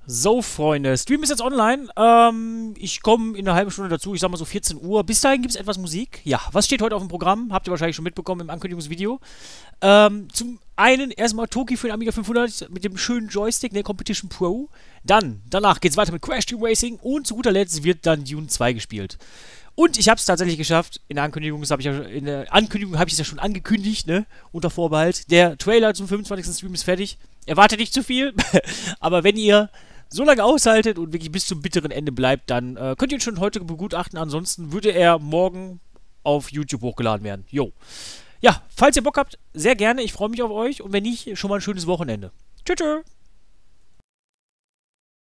So, Freunde, Stream ist jetzt online. Ich komme in einer halben Stunde dazu, ich sag mal so 14 Uhr. Bis dahin gibt es etwas Musik. Ja, was steht heute auf dem Programm? Habt ihr wahrscheinlich schon mitbekommen im Ankündigungsvideo. Zum einen erstmal Toki für den Amiga 500 mit dem schönen Joystick, der Competition Pro. Danach geht es weiter mit Crash Team Racing und zu guter Letzt wird dann Dune 2 gespielt. Und ich habe es tatsächlich geschafft. In der Ankündigung, habe ich es ja schon angekündigt, ne? Unter Vorbehalt. Der Trailer zum 25. Stream ist fertig. Erwartet nicht zu viel. Aber wenn ihr so lange aushaltet und wirklich bis zum bitteren Ende bleibt, dann könnt ihr ihn schon heute begutachten. Ansonsten würde er morgen auf YouTube hochgeladen werden. Jo. Ja, falls ihr Bock habt, sehr gerne. Ich freue mich auf euch. Und wenn nicht, schon mal ein schönes Wochenende. Tschüss. Tschüss.